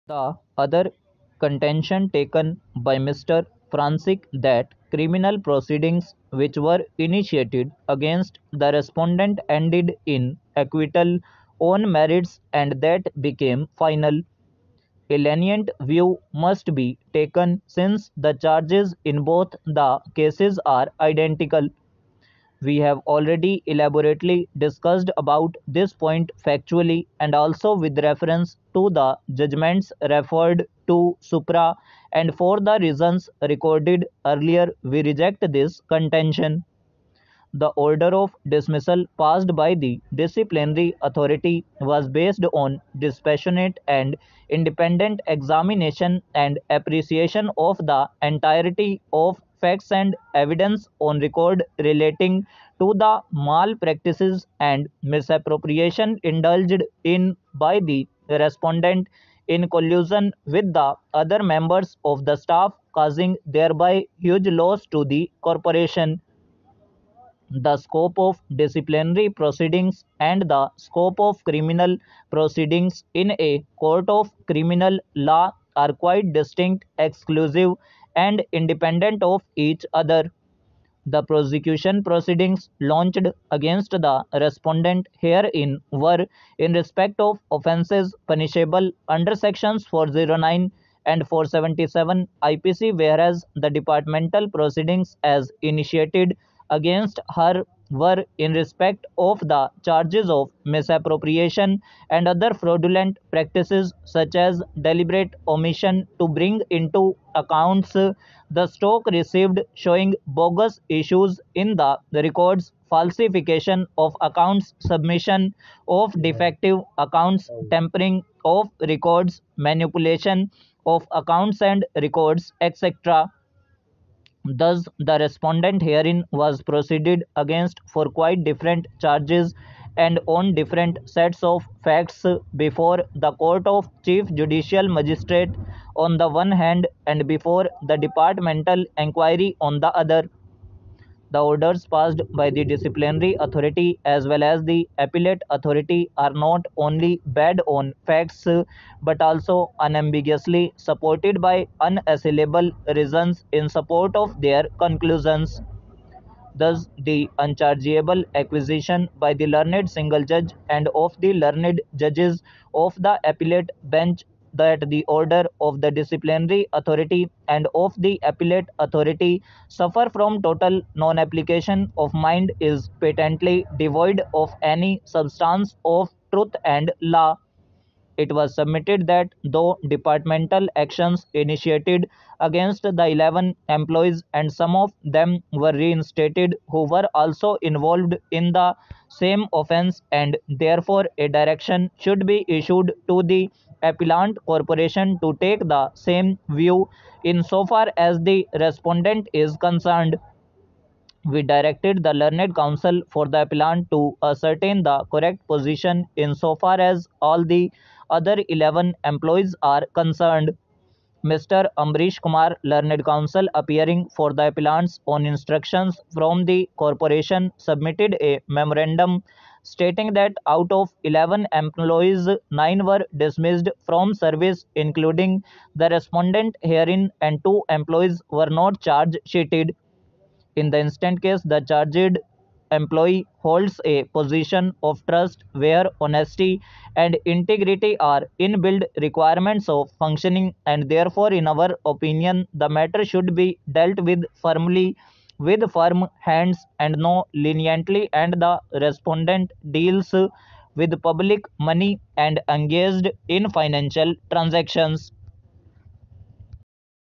The other contention taken by Mr. Francis that criminal proceedings which were initiated against the respondent ended in acquittal on merits and that became final. A lenient view must be taken since the charges in both the cases are identical. We have already elaborately discussed about this point factually and also with reference to the judgments referred to supra, and for the reasons recorded earlier we reject this contention. The order of dismissal passed by the disciplinary authority was based on dispassionate and independent examination and appreciation of the entirety of facts and evidence on record relating to the malpractices and misappropriation indulged in by the respondent in collusion with the other members of the staff, causing thereby huge loss to the corporation. The scope of disciplinary proceedings and the scope of criminal proceedings in a court of criminal law are quite distinct, exclusive, and independent of each other. The prosecution proceedings launched against the respondent herein were in respect of offences punishable under sections 409 and 477 IPC, whereas the departmental proceedings as initiated against her were in respect of the charges of misappropriation and other fraudulent practices such as deliberate omission to bring into accounts the stock received showing bogus issues in the records, falsification of accounts, submission of defective accounts, tampering of records, manipulation of accounts and records, etc. Thus, the respondent herein was proceeded against for quite different charges and on different sets of facts before the Court of Chief Judicial Magistrate on the one hand and before the departmental inquiry on the other. The orders passed by the disciplinary authority as well as the appellate authority are not only bad on facts but also unambiguously supported by unassailable reasons in support of their conclusions. Thus, the unchargeable acquisition by the learned single judge and of the learned judges of the appellate bench that the order of the disciplinary authority and of the appellate authority suffer from total non-application of mind is patently devoid of any substance of truth and law. It was submitted that though departmental actions initiated against the 11 employees and some of them were reinstated who were also involved in the same offence and therefore a direction should be issued to the appellant corporation to take the same view in so far as the respondent is concerned. We directed the learned counsel for the appellant to ascertain the correct position insofar as all the other 11 employees are concerned. Mr. Ambrish Kumar, learned counsel appearing for the appellants on instructions from the corporation, submitted a memorandum stating that out of 11 employees, 9 were dismissed from service, including the respondent herein, and 2 employees were not charge sheeted. In the instant case, the charged employee holds a position of trust where honesty and integrity are inbuilt requirements of functioning, and therefore, in our opinion, the matter should be dealt with firmly with firm hands and no leniently, and the respondent deals with public money and engaged in financial transactions.